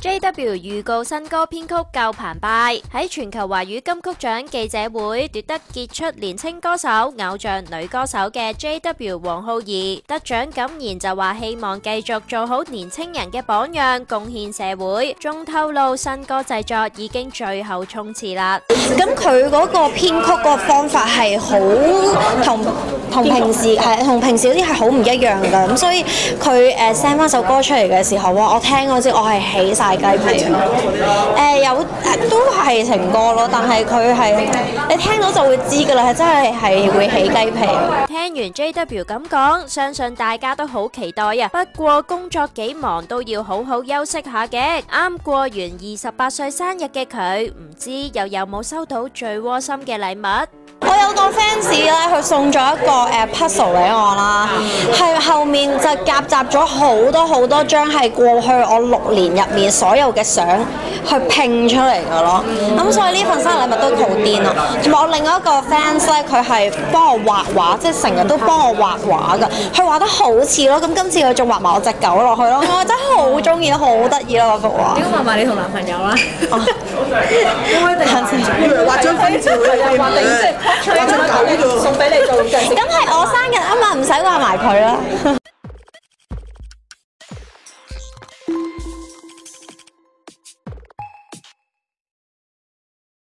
JW 預告新歌編曲夠澎湃，喺全球華語金曲獎記者會奪得傑出年青歌手、偶像女歌手嘅 JW 黃浩兒得獎感言就話希望繼續做好年青人嘅榜樣，貢獻社會。仲透露新歌製作已經最後衝刺啦。 咁佢嗰個編曲嗰個方法係好同平時嗰啲係好唔一樣㗎，咁所以佢send 翻首歌出嚟嘅時候，哇！我聽嗰陣我係起晒雞皮都係情歌咯，但係佢係你聽到就會知㗎啦，係真係會起雞皮。 聽完 JW 咁講，相信大家都好期待啊！不過工作幾忙都要好好休息下嘅。啱過完28歲生日嘅佢，唔知又有冇收到最窩心嘅禮物？ 我有個 fans 咧，佢送咗一個puzzle 俾我啦，係後面就夾雜咗好多張係過去我6年入面所有嘅相去拼出嚟㗎咯。咁所以呢份生日禮物都好癲咯。同埋我另外一個 fans 咧，佢係幫我畫畫，即係成日都幫我畫畫㗎。佢畫得好似咯，咁今次佢仲畫埋我隻狗落去咯，我真係好中意，好得意咯嗰幅畫。 應該畫埋你同男朋友啦。 應該定畫張飛照俾你嘅。 送俾你做嘅。 咁係我生日啊嘛，唔使畫埋佢啦。